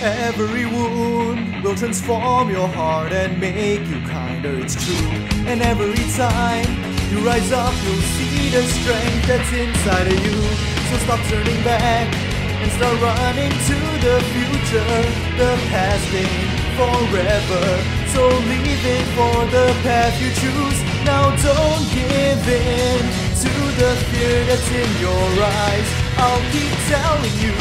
Every wound will transform your heart and make you kinder, it's true. And every time you rise up, you'll see the strength that's inside of you. So stop turning back and start running to the future. The past ain't forever, so leave it for the path you choose. Now don't give in to the fear that's in your eyes. I'll keep telling you,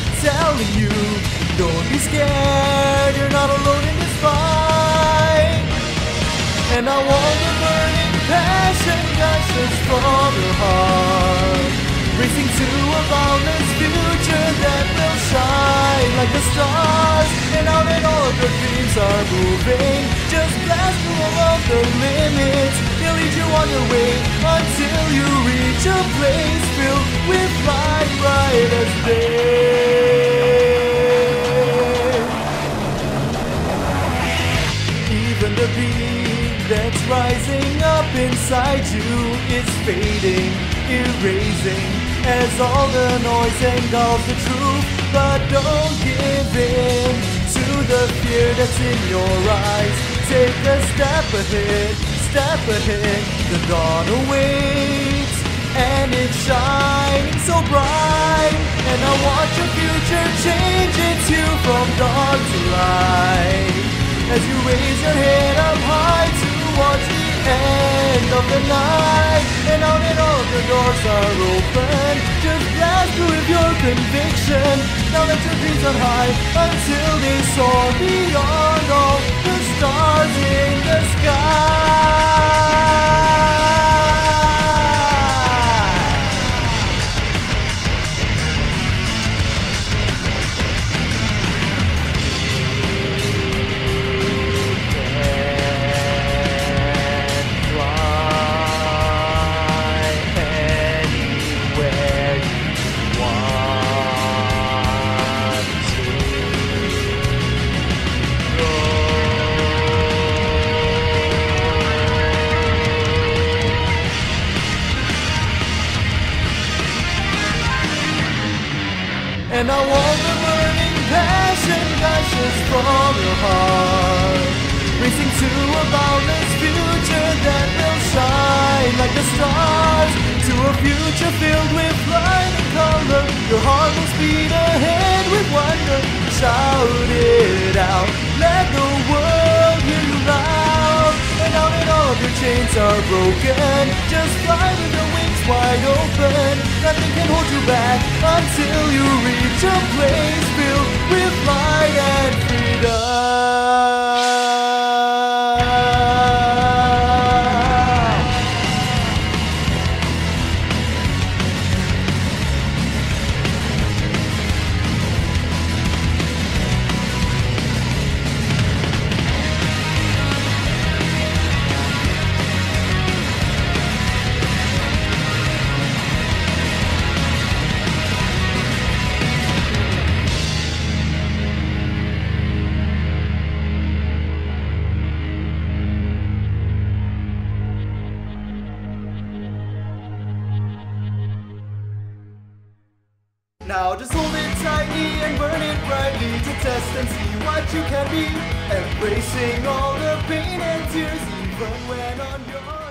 don't be scared, you're not alone in this fight. And I want the burning passion gushes from your heart, racing to a boundless future that will shine like the stars. And now that all of your dreams are moving, just blast through all of the limits. They'll lead you on your way until you reach a place filled with light bright as day. Even the beat that's rising up inside you is fading, erasing as all the noise engulfs the truth. But don't give in to the fear that's in your eyes. Take a step ahead, the dawn awaits, and it's shining so bright. And I watch your future change, it's you from dark to light, as you raise your head up high towards the end of the night. And now that all of the doors are open, just blast through with your conviction. Now let your dreams on high until they soar beyond all the stars in the sky. And I want the burning passion gushes from your heart, racing to a boundless future that will shine like the stars. To a future filled with light and color, your heart will speed ahead with wonder. Shout it out, let the world hear you loud. And now that all of your chains are broken, just fly with your wings wide open. Nothing can hold you back until you reach a place filled with light and freedom. Now just hold it tightly and burn it brightly to test and see what you can be, embracing all the pain and tears even when on your